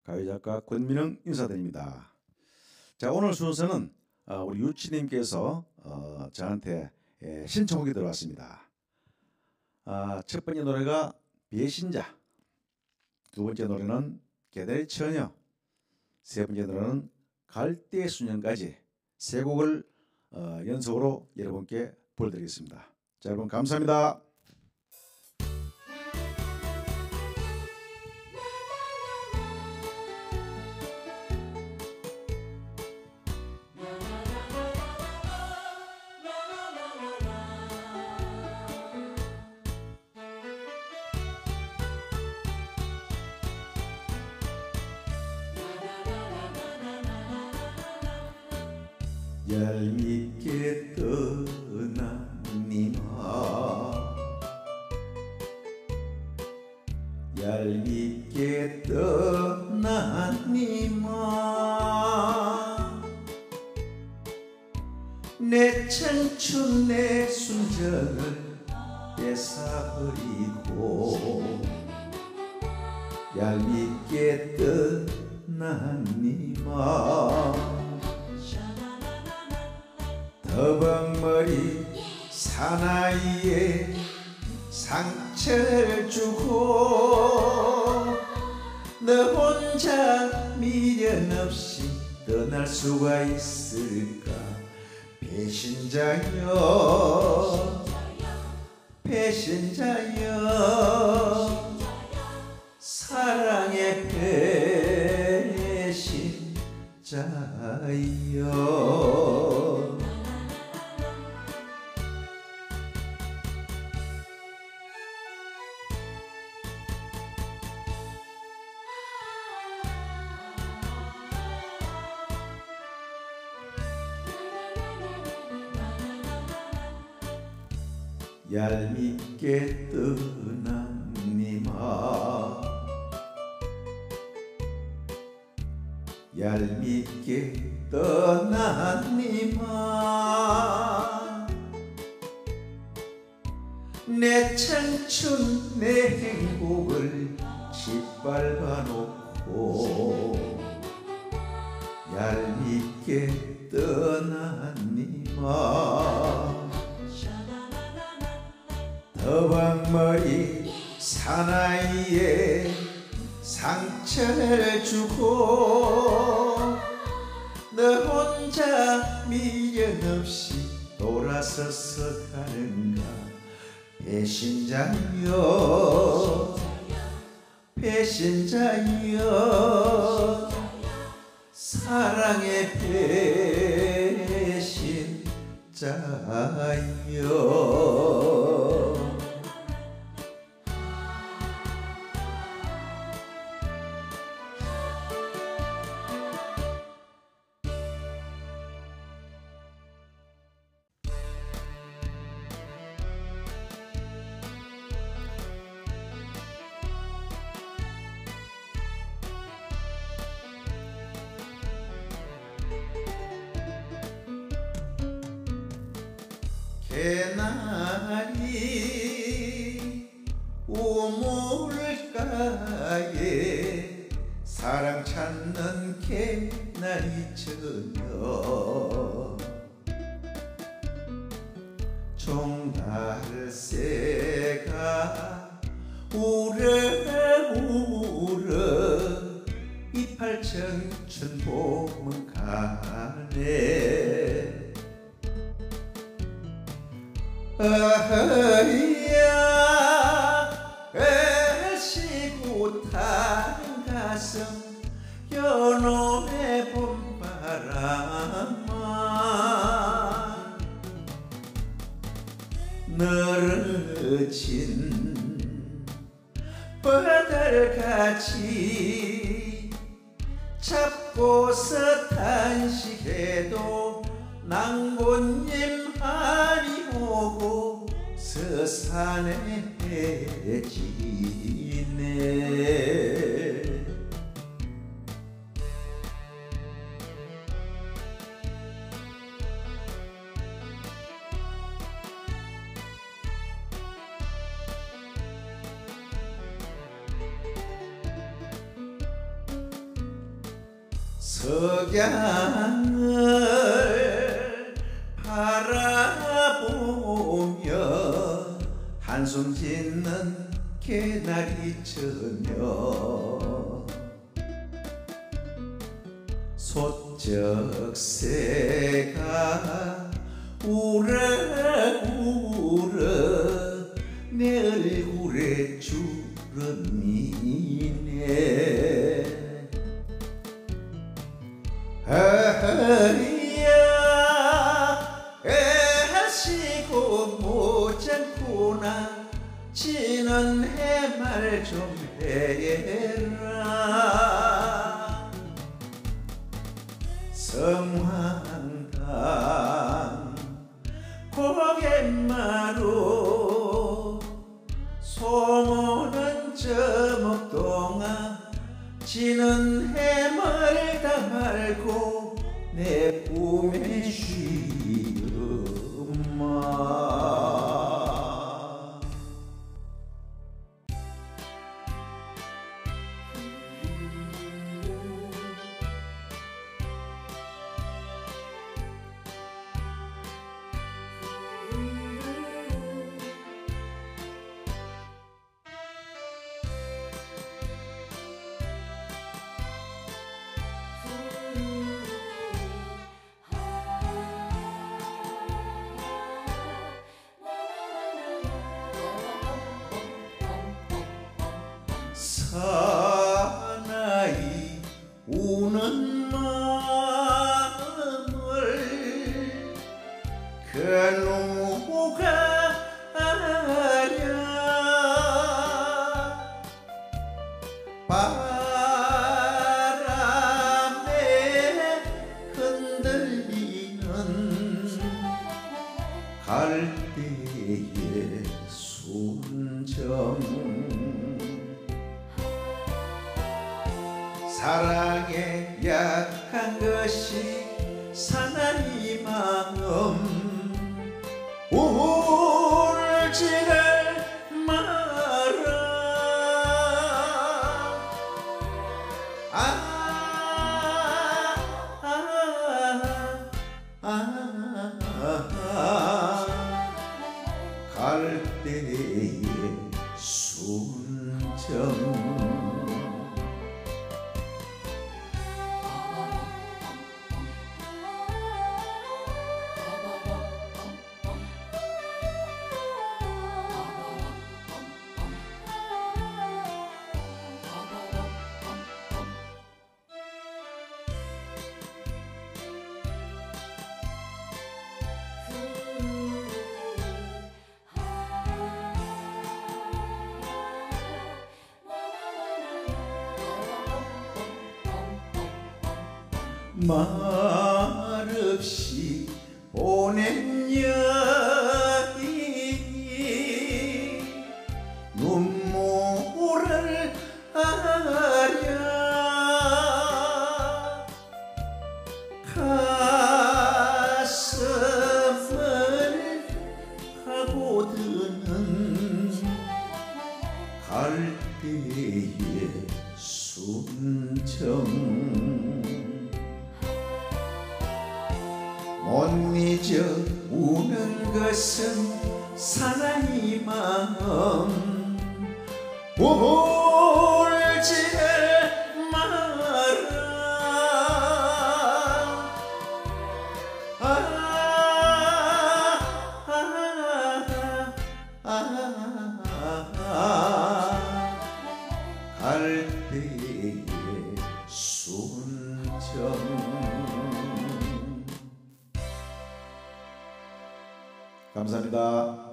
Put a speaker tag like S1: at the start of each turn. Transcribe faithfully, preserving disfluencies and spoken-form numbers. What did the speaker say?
S1: 가요작가 권민흥 인사드립니다. 자, 오늘 순서는 어, 우리 유치님께서 어, 저한테 예, 신청곡이 들어왔습니다. 아, 첫 번째 노래가 배신자, 두 번째 노래는 계달 처녀, 세 번째 노래는 갈대수년까지 세 곡을 어, 연속으로 여러분께 보여드리겠습니다. 자, 여러분 감사합니다. 얄밉게 떠난 니마, 얄밉게 떠난 니마, 내 청춘 내 순정을 뺏어버리고 얄밉게 떠난 니마, 더벅머리 사나이에 상처를 주고 너 혼자 미련 없이 떠날 수가 있을까. 배신자여 배신자여 사랑의 배신자여. 얄밉게 떠난 니마, 얄밉게 떠난 니마, 내 청춘 내 행복을 짓밟아 놓고 얄밉게 떠난 니마, 더벅머리 사나이에 상처를 주고 너 혼자 미련 없이 돌아서서 가는가. 배신자여 배신자여 사랑의 배신자여. 개나리 우물가에 사랑 찾는 개나리 처녀, 종달새가 울어 울어 이팔 청춘 봄은 가네. 어허야 애시고 탄 가슴 여놈의 봄바람아, 늘어진 뻗을같이 잡고서 탄식해도 낭군님 한이 오고 서산에 해지네. 석양을 바라보며 한숨 짓는 개나리 처녀 소쩍새가 우러우러 내 얼굴에 주름이네 허리야 애시고 못잡구나 지는 해말 좀 해라 성황당 고갯마루 소문은 저 목동아 지는 해멀다 말고 내 꿈에 쉬엄마 사나이 우는 마음을 그 누가 아랴 바람에 흔들리는 갈대의 순정 사랑에 약한 것이 사나이 마음 울지를 마라 아, 아, 아, 아, 갈대의 순정 말없이 보낸 여인이 눈물을 아랴 가슴을 파고드는 갈대의 순정 못 잊어 우는 것은 사나이 마음 울지를 마라 아, 아, 아, 아, 아, 갈대의 순정 감사합니다.